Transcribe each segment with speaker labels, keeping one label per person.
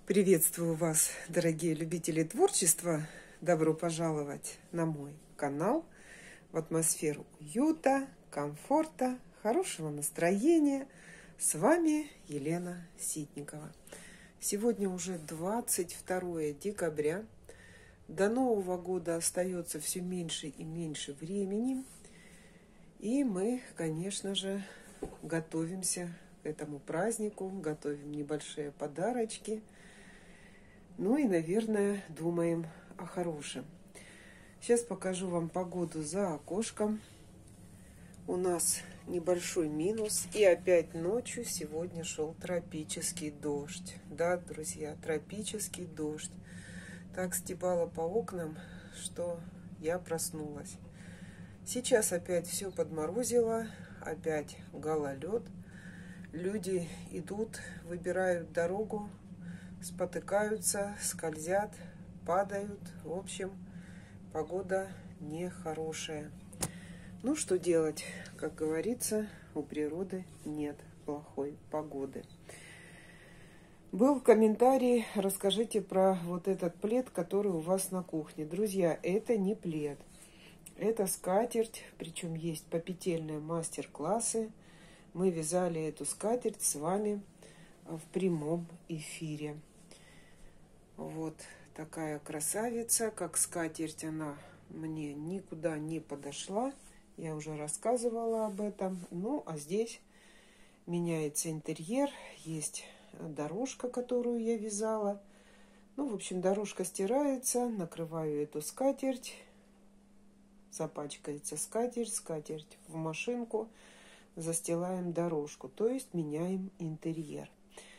Speaker 1: Приветствую вас, дорогие любители творчества. Добро пожаловать на мой канал в атмосферу уюта, комфорта, хорошего настроения. С вами Елена Ситникова. Сегодня уже 22 декабря. До Нового года остается все меньше и меньше времени. И мы, конечно же, готовимся к этому празднику, готовим небольшие подарочки. Ну и, наверное, думаем о хорошем. Сейчас покажу вам погоду за окошком. У нас небольшой минус. И опять ночью сегодня шел тропический дождь. Да, друзья, тропический дождь. Так стебало по окнам, что я проснулась. Сейчас опять все подморозило. Опять гололед. Люди идут, выбирают дорогу, спотыкаются, скользят, падают. В общем, погода нехорошая. Ну, что делать? Как говорится, у природы нет плохой погоды. Был комментарий, расскажите про вот этот плед, который у вас на кухне. Друзья, это не плед. Это скатерть, причем есть попетельные мастер-классы. Мы вязали эту скатерть с вами в прямом эфире. Вот такая красавица, как скатерть, она мне никуда не подошла. Я уже рассказывала об этом. Ну, а здесь меняется интерьер. Есть дорожка, которую я вязала. Ну, в общем, дорожка стирается. Накрываю эту скатерть. Запачкается скатерть. Скатерть в машинку. Застилаем дорожку. То есть меняем интерьер.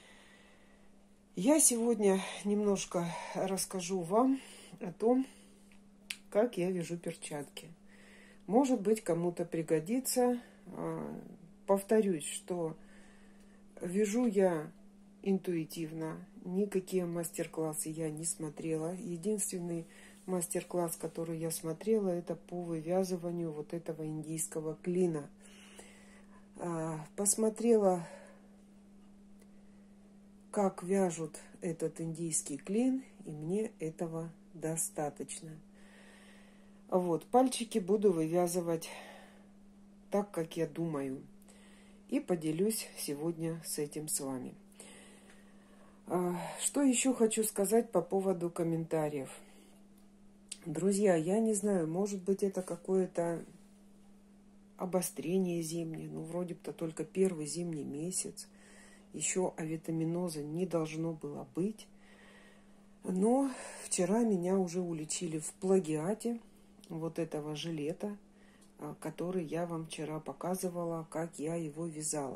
Speaker 1: Я сегодня немножко расскажу вам о том, как я вяжу перчатки. Может быть, кому-то пригодится. Повторюсь, что вяжу я интуитивно. Никакие мастер-классы я не смотрела. Единственный мастер-класс, который я смотрела, это по вывязыванию вот этого индийского клина. Посмотрела, как вяжут этот индийский клин, и мне этого достаточно. Вот, пальчики буду вывязывать так, как я думаю. И поделюсь сегодня с этим с вами. Что еще хочу сказать по поводу комментариев. Друзья, я не знаю, может быть, это какое-то обострение зимнее. Ну, вроде бы-то только первый зимний месяц. Еще авитаминоза не должно было быть. Но вчера меня уже уличили в плагиате вот этого жилета, который я вам вчера показывала, как я его вязала.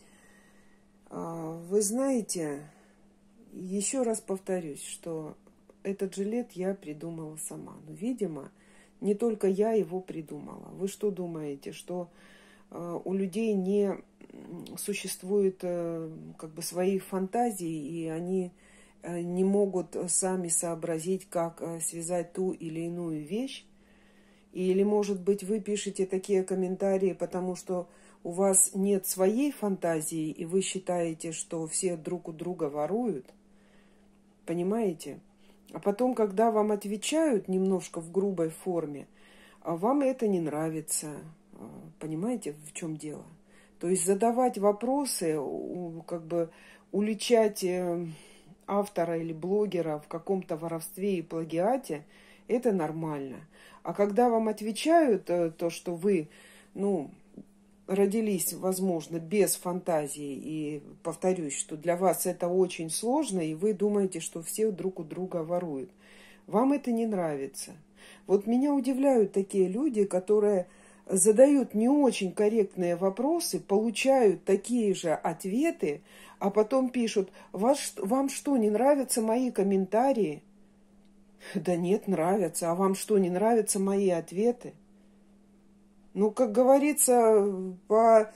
Speaker 1: Вы знаете, еще раз повторюсь, что этот жилет я придумала сама. Но, видимо, не только я его придумала. Вы что думаете, что у людей не существует как бы своих фантазий, и они не могут сами сообразить, как связать ту или иную вещь? Или, может быть, вы пишете такие комментарии, потому что у вас нет своей фантазии, и вы считаете, что все друг у друга воруют? Понимаете? А потом, когда вам отвечают немножко в грубой форме, вам это не нравится. Понимаете, в чем дело? То есть задавать вопросы, как бы уличать автора или блогера в каком-то воровстве и плагиате, это нормально. А когда вам отвечают то, что вы, родились, возможно, без фантазии, и повторюсь, что для вас это очень сложно, и вы думаете, что все друг у друга воруют, вам это не нравится. Вот меня удивляют такие люди, которые задают не очень корректные вопросы, получают такие же ответы, а потом пишут: вам что, не нравятся мои комментарии? Да нет, нравятся. А вам что, не нравятся мои ответы? Ну, как говорится, по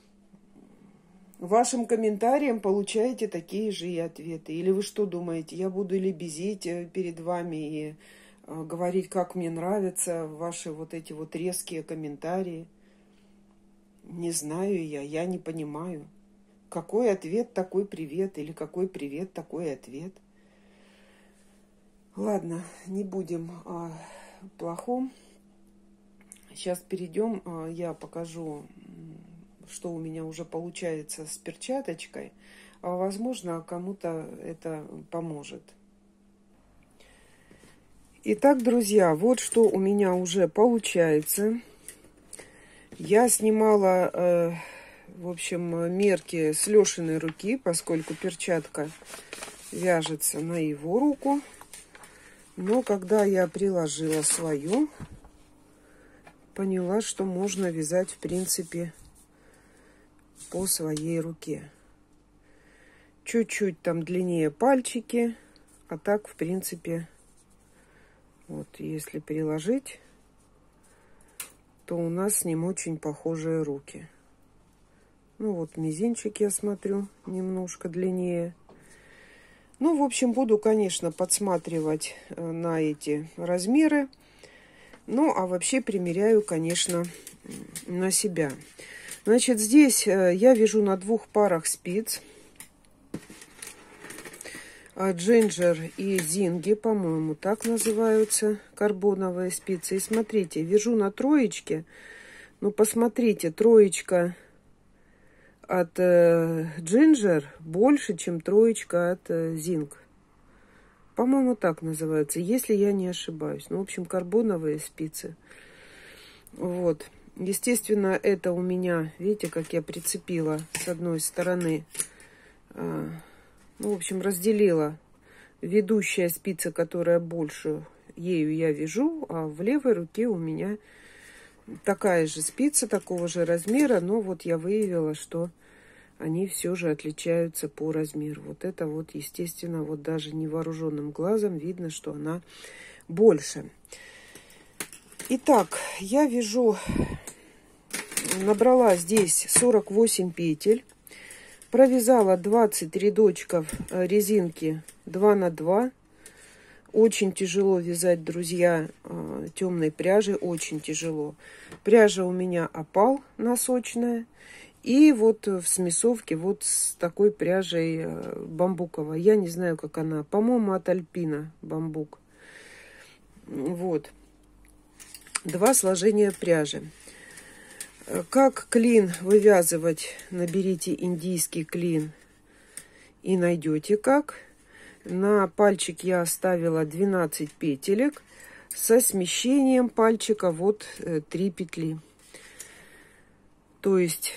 Speaker 1: вашим комментариям получаете такие же и ответы. Или вы что думаете, я буду лебезить перед вами и говорить, как мне нравятся ваши вот эти вот резкие комментарии? Не знаю я не понимаю. Какой ответ, такой привет, или какой привет, такой ответ. Ладно, не будем о плохом. Сейчас перейдем, я покажу, что у меня уже получается с перчаточкой. Возможно, кому-то это поможет. Итак, друзья, вот что у меня уже получается. Я снимала, в общем, мерки с Лешиной руки, поскольку перчатка вяжется на его руку. Но когда я приложила свою, поняла, что можно вязать, в принципе, по своей руке. Чуть-чуть там длиннее пальчики, а так, в принципе, вот если приложить, то у нас с ним очень похожие руки. Ну вот мизинчик, я смотрю, немножко длиннее. Ну, в общем, буду, конечно, подсматривать на эти размеры. Ну, а вообще примеряю, конечно, на себя. Значит, здесь я вяжу на 2 парах спиц. Джинджер и Зинги, по-моему, так называются карбоновые спицы. И смотрите, вяжу на троечке. Ну, посмотрите, троечка от Джинджер больше, чем троечка от Зинг. По-моему, так называется, если я не ошибаюсь. Ну, в общем, карбоновые спицы. Вот. Естественно, это у меня, видите, как я прицепила с одной стороны. Ну, в общем, разделила. Ведущая спица, которая больше, ею я вяжу, а в левой руке у меня такая же спица, такого же размера, но вот я выявила, что они все же отличаются по размеру. Вот это вот, естественно, вот даже невооруженным глазом видно, что она больше. Итак, я вяжу, набрала здесь 48 петель, провязала 20 рядочков резинки 2 на 2. Очень тяжело вязать, друзья, темной пряжи, очень тяжело. Пряжа у меня опал носочная. И вот в смесовке вот с такой пряжей бамбуковой. Я не знаю, как она. По-моему, от Альпина бамбук. Вот. 2 сложения пряжи. Как клин вывязывать? Наберите индийский клин и найдете как. На пальчик я оставила 12 петелек со смещением пальчика вот 3 петли. То есть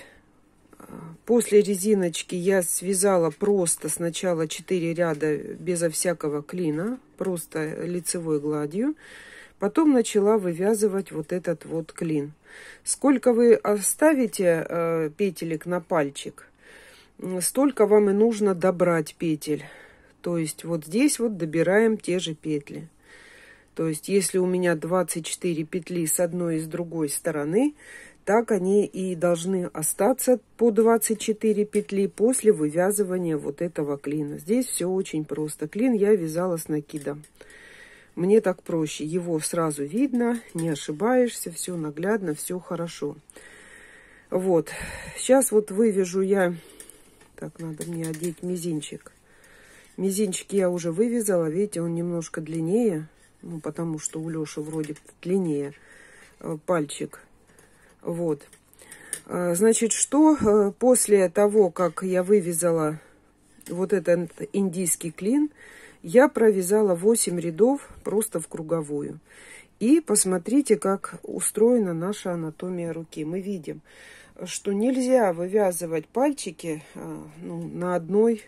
Speaker 1: после резиночки я связала просто сначала 4 ряда безо всякого клина, просто лицевой гладью. Потом начала вывязывать вот этот вот клин. Сколько вы оставите петелек на пальчик, столько вам и нужно добрать петель. То есть вот здесь вот добираем те же петли. То есть если у меня 24 петли с одной и с другой стороны, так они и должны остаться по 24 петли после вывязывания вот этого клина. Здесь все очень просто. Клин я вязала с накидом. Мне так проще. Его сразу видно, не ошибаешься, все наглядно, все хорошо. Вот. Сейчас вот вывяжу я... Так, надо мне одеть мизинчик. Мизинчик я уже вывязала. Видите, он немножко длиннее. Ну, потому что у Леши вроде длиннее пальчик. Вот. Значит, что после того, как я вывязала вот этот индийский клин, я провязала 8 рядов просто в круговую. И посмотрите, как устроена наша анатомия руки. Мы видим, что нельзя вывязывать пальчики на одной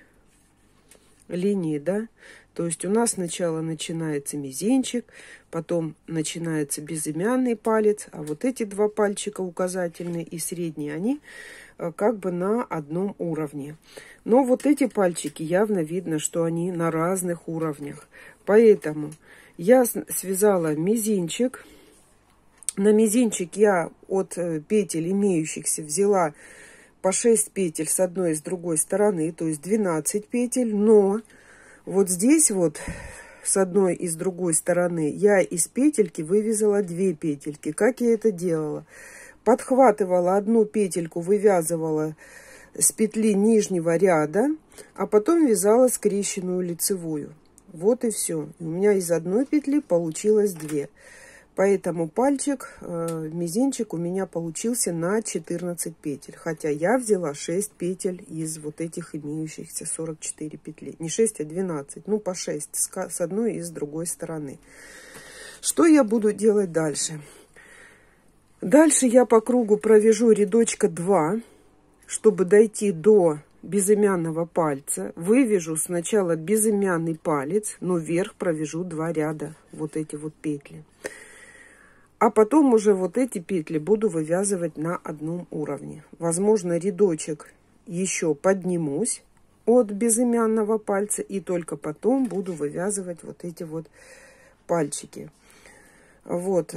Speaker 1: линии, да. То есть у нас сначала начинается мизинчик, потом начинается безымянный палец, а вот эти 2 пальчика, указательный и средний, они как бы на одном уровне. Но вот эти пальчики явно видно, что они на разных уровнях. Поэтому я связала мизинчик. На мизинчик я от петель имеющихся взяла по 6 петель с одной и с другой стороны, то есть 12 петель. Но вот здесь вот с одной и с другой стороны я из петельки вывязала 2 петельки. Как я это делала? Подхватывала одну петельку, вывязывала с петли нижнего ряда, а потом вязала скрещенную лицевую. Вот и все. У меня из одной петли получилось 2. Поэтому пальчик, мизинчик у меня получился на 14 петель. Хотя я взяла 6 петель из вот этих имеющихся 44 петли. Не 6, а 12. Ну, по 6 с одной и с другой стороны. Что я буду делать дальше? Дальше я по кругу провяжу рядочка 2, чтобы дойти до безымянного пальца. Вывяжу сначала безымянный палец, но вверх провяжу 2 ряда. Вот эти вот петли. А потом уже вот эти петли буду вывязывать на одном уровне. Возможно, рядочек еще поднимусь от безымянного пальца. И только потом буду вывязывать вот эти вот пальчики. Вот.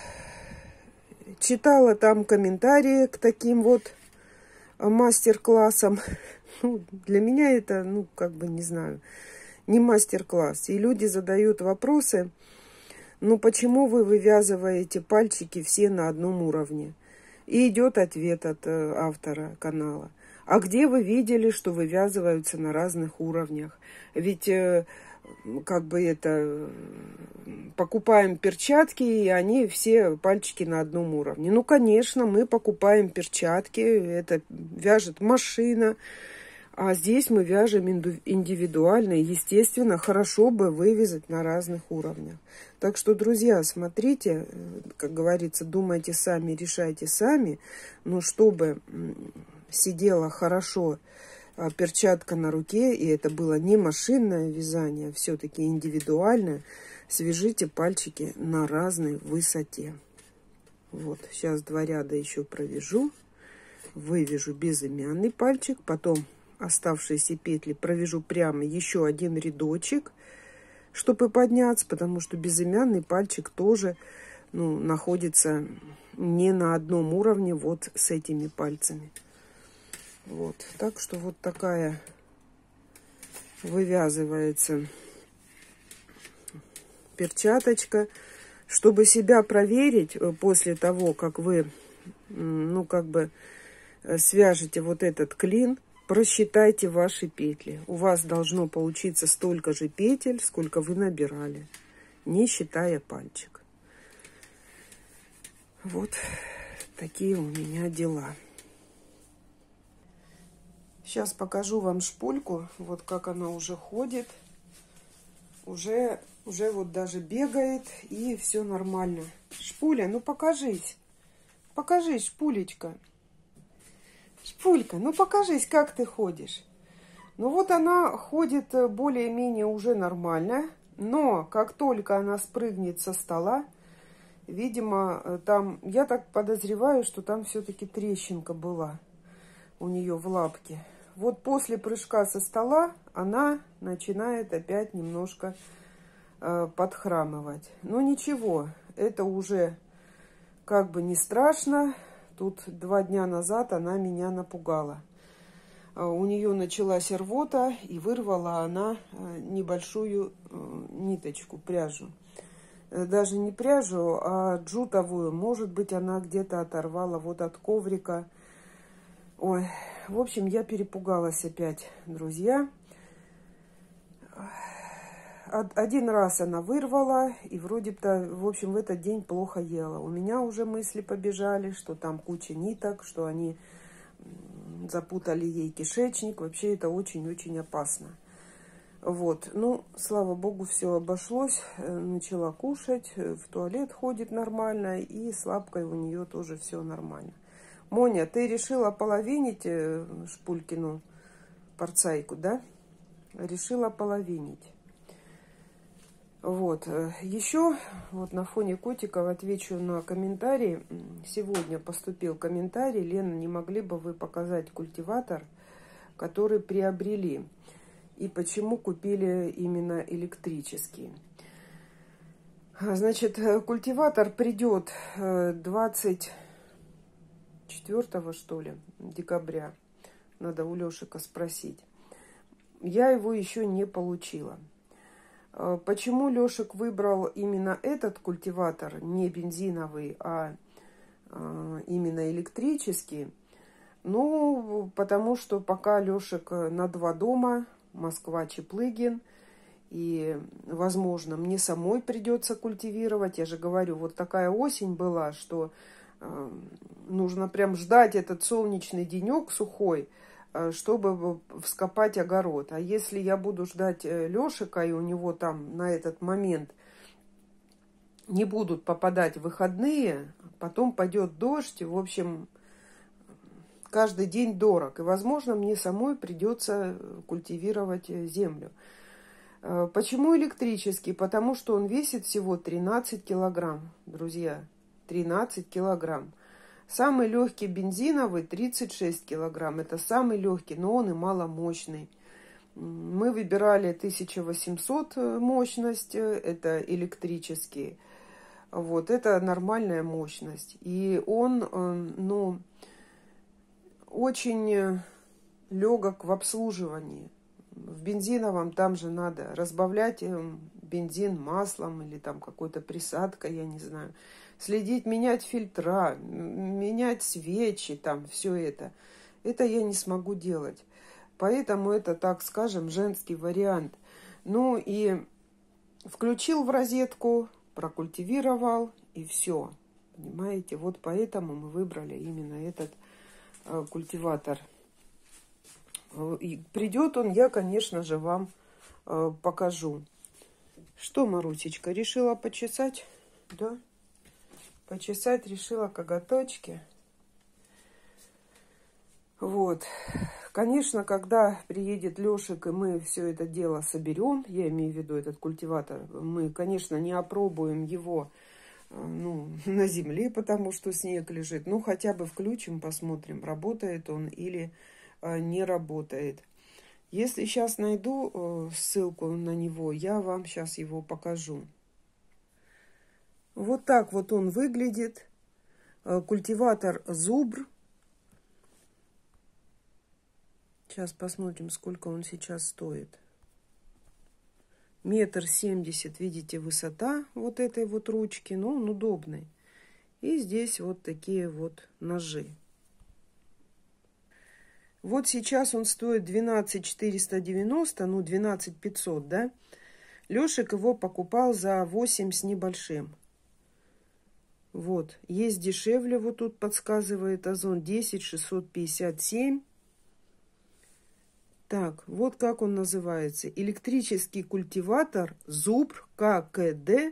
Speaker 1: Читала там комментарии к таким вот мастер-классам. Ну, для меня это, ну, как бы, не знаю, не мастер-класс. И люди задают вопросы. Ну, почему вы вывязываете пальчики все на одном уровне? И идет ответ от автора канала. А где вы видели, что вывязываются на разных уровнях? Ведь, как бы это, покупаем перчатки, и они все пальчики на одном уровне. Ну, конечно, мы покупаем перчатки, это вяжет машина. А здесь мы вяжем индивидуально. Естественно, хорошо бы вывязать на разных уровнях. Так что, друзья, смотрите, как говорится, думайте сами, решайте сами. Но чтобы сидела хорошо перчатка на руке, и это было не машинное вязание, а все-таки индивидуальное, свяжите пальчики на разной высоте. Вот, сейчас 2 ряда еще провяжу. Вывяжу безымянный пальчик, потом оставшиеся петли провяжу прямо еще 1 рядочек, чтобы подняться, потому что безымянный пальчик тоже, ну, находится не на одном уровне вот с этими пальцами. Вот, так что вот такая вывязывается перчаточка. Чтобы себя проверить после того, как вы, ну, как бы свяжете вот этот клин, просчитайте ваши петли. У вас должно получиться столько же петель, сколько вы набирали, не считая пальчик. Вот такие у меня дела. Сейчас покажу вам шпульку, вот как она уже ходит. Уже вот даже бегает, и все нормально. Шпуля, ну покажись. Покажись, шпулечка. Шпулька, ну покажись, как ты ходишь. Ну вот она ходит более-менее уже нормально. Но как только она спрыгнет со стола, видимо, там, я так подозреваю, что там все-таки трещинка была у нее в лапке. Вот после прыжка со стола она начинает опять немножко подхрамывать. Но ничего, это уже как бы не страшно. Тут 2 дня назад она меня напугала. У нее началась рвота, и вырвала она небольшую ниточку, пряжу. Даже не пряжу, а джутовую. Может быть, она где-то оторвала вот от коврика. Ой, в общем, я перепугалась опять, друзья. 1 раз она вырвала, и вроде-то, в общем, в этот день плохо ела. У меня уже мысли побежали, что там куча ниток, что они запутали ей кишечник. Вообще это очень-очень опасно. Вот, ну, слава богу, все обошлось. Начала кушать, в туалет ходит нормально, и с лапкой у нее тоже все нормально. Моня, ты решила половинить Шпулькину порцайку, да? Решила половинить. Вот, еще вот на фоне котиков отвечу на комментарий. Сегодня поступил комментарий: Лена, не могли бы вы показать культиватор, который приобрели, и почему купили именно электрический? Значит, культиватор придет 24, что ли, декабря. Надо у Лешика спросить. Я его еще не получила. Почему Лешек выбрал именно этот культиватор, не бензиновый, а именно электрический? Ну, потому что пока Лешек на 2 дома, Москва, Чеплыгин, И, возможно, мне самой придется культивировать. Я же говорю, вот такая осень была, что нужно прям ждать этот солнечный денек сухой, чтобы вскопать огород. А если я буду ждать Лешика, и у него там на этот момент не будут попадать выходные, потом пойдет дождь, в общем, каждый день дорог. И, возможно, мне самой придется культивировать землю. Почему электрический? Потому что он весит всего 13 килограмм, друзья. 13 килограмм. Самый легкий бензиновый 36 килограмм. Это самый легкий, но он и маломощный. Мы выбирали 1800 мощность, это электрический. Вот, это нормальная мощность. И он, ну, очень легок в обслуживании. В бензиновом там же надо разбавлять бензин маслом или там какой-то присадкой, я не знаю. Следить, менять фильтра, менять свечи, там все это. Это я не смогу делать. Поэтому это, так скажем, женский вариант. Ну и включил в розетку, прокультивировал и все. Понимаете, вот поэтому мы выбрали именно этот культиватор. И придет он, я, конечно же, вам покажу. Что, Марусечка, решила почесать? Да? Почесать решила коготочки. Вот. Конечно, когда приедет Лешик, и мы все это дело соберем, я имею в виду этот культиватор, мы, конечно, не опробуем его на земле, потому что снег лежит. Ну, хотя бы включим, посмотрим, работает он или не работает. Если сейчас найду ссылку на него, я вам сейчас его покажу. Вот так вот он выглядит. Культиватор Зубр. Сейчас посмотрим, сколько он сейчас стоит. 1,70 м, видите, высота вот этой вот ручки. Но он удобный. И здесь вот такие вот ножи. Вот сейчас он стоит 12 490, 12 500, да? Лешик его покупал за 8 с небольшим. Вот, есть дешевле, вот тут подсказывает Озон, 10 657. Так, вот как он называется. Электрический культиватор Зубр ККД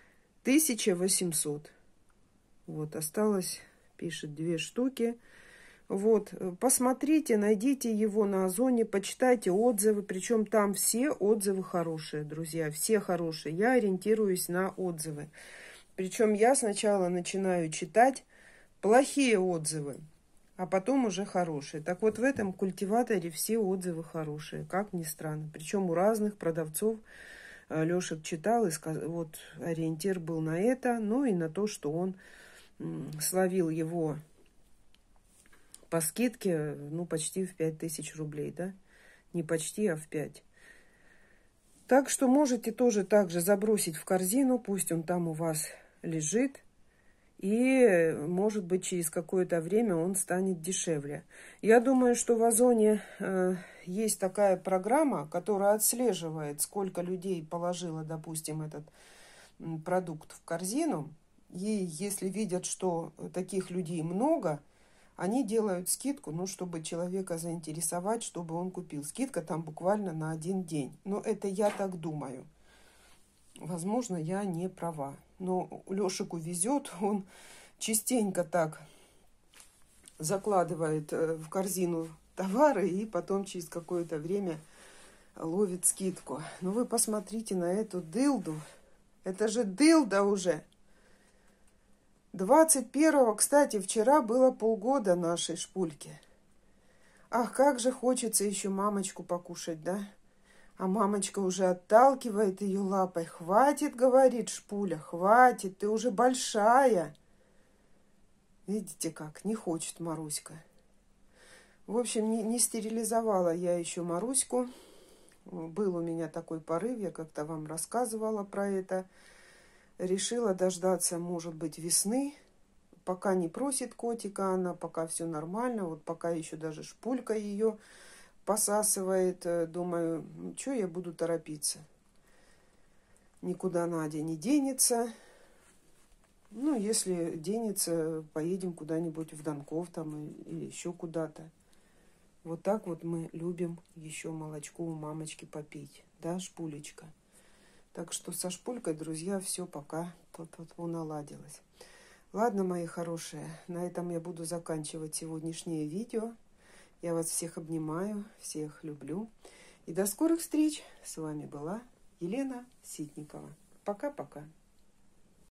Speaker 1: 1800. Вот, осталось, пишет, 2 штуки. Вот, посмотрите, найдите его на Озоне, почитайте отзывы. Причем там все отзывы хорошие, друзья, все хорошие. Я ориентируюсь на отзывы. Причем я сначала начинаю читать плохие отзывы, а потом уже хорошие. Так вот, в этом культиваторе все отзывы хорошие, как ни странно. Причем у разных продавцов. Лешек читал, и вот ориентир был на это, ну и на то, что он словил его по скидке, ну, почти в 5000 рублей, да? Не почти, а в 5. Так что можете тоже так же забросить в корзину, пусть он там у вас лежит. И, может быть, через какое-то время он станет дешевле. Я думаю, что в Озоне есть такая программа, которая отслеживает, сколько людей положило, допустим, этот продукт в корзину. И если видят, что таких людей много, они делают скидку, ну, чтобы человека заинтересовать, чтобы он купил. Скидка там буквально на 1 день. Но это я так думаю. Возможно, я не права. Но Лешику везет, он частенько так закладывает в корзину товары и потом через какое-то время ловит скидку. Но вы посмотрите на эту дылду. Это же дылда уже. 21-го, кстати, вчера было полгода нашей шпульки. Ах, как же хочется еще мамочку покушать, да? А мамочка уже отталкивает ее лапой. Хватит, говорит Шпуля, хватит, ты уже большая. Видите как, не хочет Маруська. В общем, не стерилизовала я еще Маруську. Был у меня такой порыв, я как-то вам рассказывала про это. Решила дождаться, может быть, весны. Пока не просит котика она, пока все нормально. Вот пока еще даже Шпулька ее посасывает. Думаю, что я буду торопиться. Никуда Надя не денется. Ну, если денется, поедем куда-нибудь в Донков там или еще куда-то. Вот так вот мы любим еще молочко у мамочки попить. Да, Шпулечка? Так что со Шпулькой, друзья, все пока наладилось. Ладно, мои хорошие, на этом я буду заканчивать сегодняшнее видео. Я вас всех обнимаю, всех люблю. И до скорых встреч. С вами была Елена Ситникова. Пока-пока.